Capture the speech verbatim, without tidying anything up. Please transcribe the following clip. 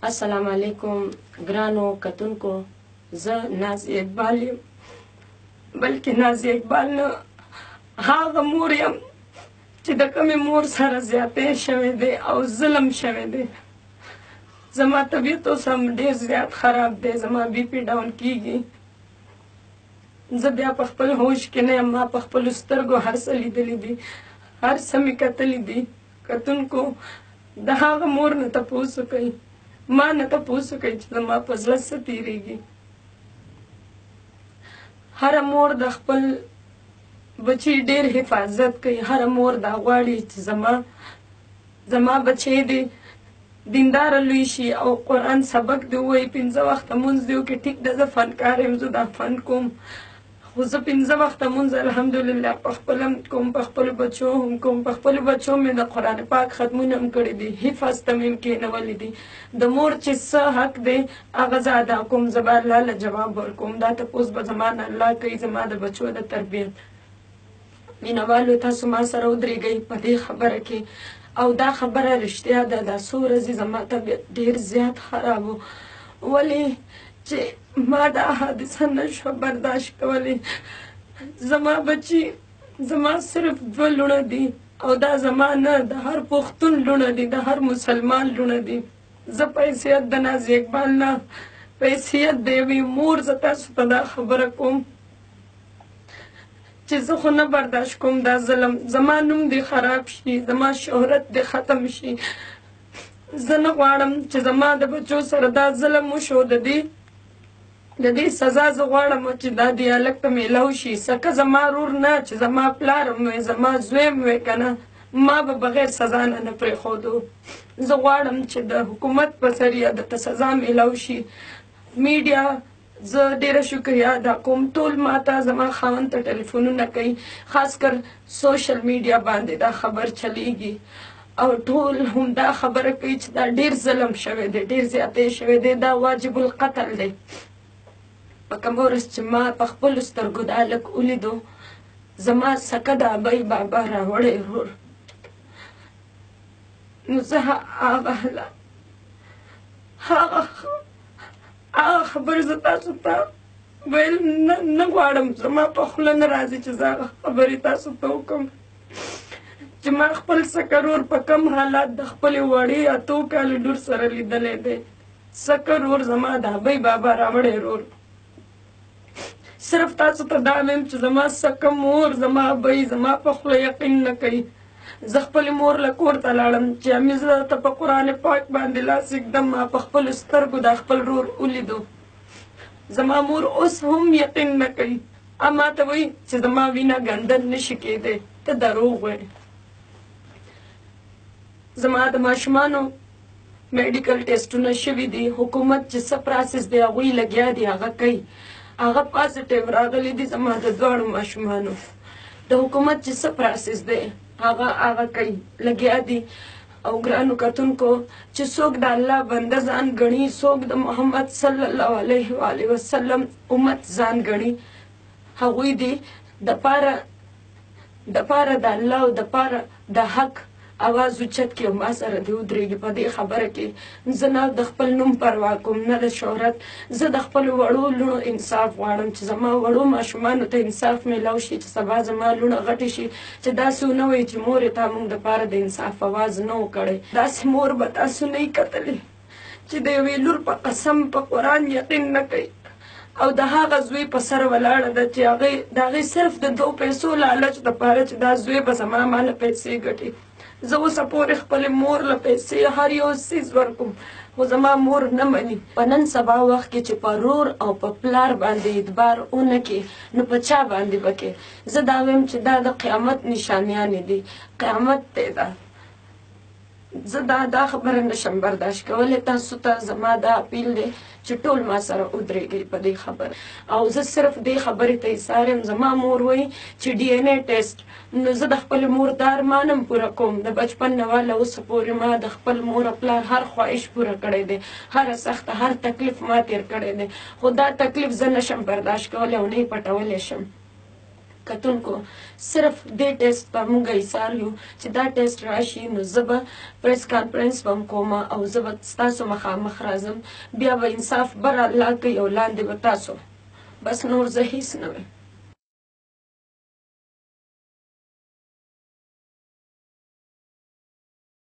السلام علیکم ګرانو کتونکو، زه نازیه اقبال یم، بلکې نازیه اقبال نه هغه مور یم چې د کومې مور سره زیاتی شوی دی او ظلم شوی دی. زما طبیعت اوس هم ډېر زیات خراب دی، زما بی پي ډاون کېږي. زه بیا په خپل هوش کې نه یم، ما په خپلو سترګو هر څه لیدلي دي، هر څه مې کتلي دي. کتونکو د هغه مور نه تپوس وکئ، ما نه تپوس وکئ چې زما په زړه څه تېرېږي. هره مور د خپل بچي ډېر حفاظت کوي، هره مور دا غواړي چې زما زما بچی دې دینداره لوی شي او قرآن سبق دې ووایي، پنځه وخته مونځ دې وکړي. ټیک ده، زه فنکار یم، زه دا فن کوم، خو زه پنځه وخته مونځ الحمدلله په خپله کوم، په خپلو بچو هم کوم. په خپلو بچو مې د قرآن پاک ختمونه هم کړي دي، حفظ ته مې هم کښېنولي دي. د مور چې څه حق دی هغه زه ادا کوم، زه به الله له جواب ورکوم. دا تپوس به زما نه الله کوي زما د بچو د تربیت. مینهوالو تاسو ما سره ودرېږئ په دې خبره کې، او دا خبره رښتیا ده. دا څو ورځې زما طبیعت ډېر زیات خراب و، ولې چې ما دا حادثه نه شوه برداشت کولی. زما بچي زما صرف دوه لوڼه دي، او دا زما نه د هر پښتون لوڼه دي، د هر مسلمان لوڼه دي. زه په حیثیت د نازیه اقبال نه، په حیثیت د یوې مور زه تاسو ته دا خبره کوم چې زه خو نه برداشت کوم دا ظلم. زما نوم دې خراب شي، زما شهرت دې ختم شي. زه نه غواړم چې زما د بچو سره دا ظلم وشو. د دې د دې سزا زه غواړم چې دا دې هلک ته میلاو شي. سکه زما رور نه چې زما پلار م وی، زما زوی م وی که نه، ما به بغیر سزا نه نه پرېښودو. زه غواړم چې د حکومت په ذریعه درته سزا میلاو شي. میډیا زه ډېره شکریه ادا کوم، ټول ما ته زما خاوند ته ټلیفونونه کوي، خاص کر سوشل میډیا باندې دا خبر چلیږي، او ټول هم دا خبره کوي چې دا ډېر ظلم شوی دی، ډېر زیاتی شوی دی، دا واجب القتل دی. په کومه ورځ چې ما په خپلو سترګو دا هلک ولیدو، زما سکه د ابۍ بابا راوړی ورور، نو زه هغه هغه هغه خبرې زه تاسو ته ویل نه نه غواړم. زما په خوله نه راځي چې زه هغه خبرې تاسو ته وکړم چې ما خپل سکه ورور په کم حالات د خپلې وړې اتو کالو لور سره لیدلی دی. سکه ورور زما د ابۍ بابا راوړی ورور. صرف تاسو ته دا ویم چې زما سکه مور، زما ابۍ زما په خوله یقین نه کوي. زه خپلې مور له کور ته لاړم چې امې زه درته په قرآن پاک باندې لاس ږدم. ما په خپلو سترګو دا خپل ورور ولیدو. زما مور اوس هم یقین نه کوي، ما ته وایي چې زما وینه ګندل نه شي کېدی، ته دروغ وایې. زما د ماشومانو میډیکل ټیسټونه شوي دي، حکومت چې څه پراسس دی هغوی لګیا دي هغه کوي، هغه پازیټیو راغلی دي زما د دواړو ماشومانو. د حکومت چې څه پراسس دی هغه هغه کوي، لګیا دي. او ګرانو کتونکو چې څوک د الله بنده ځان ګڼي، څوک د محمد صلی الله علیه و آله وسلم امت ځان ګڼي، هغوی دې دپاره دپاره د الله او دپاره د حق اواز اوچت کړي او ما سره دې ودرېږي په دې خبره کې. زه نه د خپل نوم پروا کوم، نه د شهرت. زه د خپلو وړو لوڼو انصاف غواړم چې زما وړو ماشومانو ته انصاف میلاو شي، چې سبا زما لوڼه غټې شي چې داسې ونه وایي چې مورې تا موږ دپاره د انصاف اواز نه و کړی. داسې مور به تاسو نه یې کتلې چې د یوې لور په قسم په قرآن یقین نه کوي، او د هغه زوی په سر ولاړه ده چې هغې د هغې صرف د دوو پیسو لالچ دپاره چې دا زوی به زما ما له پیسې ګټي. زه اوسه پورې خپلې مور له پیسې هر یو څیز ورکوم، خو زما مور نه مني. په نن سبا وخت کې چې په رور او په پلار باندې اعتبار ونه کړي نو په چا باندې به کوې؟ زه دا وایم چې دا د قیامت نشانیانې دي، قیامت دی دا. زه دا دا خبره نشم برداشت کولی. تاسو ته زما دا اپیل دی چې ټول ما سره ودرېږئ په دې خبره. او زه صرف دې خبرې ته ایثار یم. زما مور وایي چې ډي این اے ټیسټ، نو زه د خپلې مور دا ارمان هم پوره کوم. د بچپن نه واله اوسه پورې ما د خپل مور او پلار هر خواهش پوره کړی دی، هره سخته هر تکلیف ما تېر کړی دی، خو دا تکلیف زه نشم برداشت کولی او نه یې پټولی شم. کتونکو صرف دې ټیسټ ته موږ ایثار یو چې دا ټیسټ راشي نو زه به پریس کانفرنس به هم کومه او زه به ستاسو مخامخ راځم بیا به انصاف بره الله کوي او لاندې به تاسو بس نور زه هیڅ نه ویم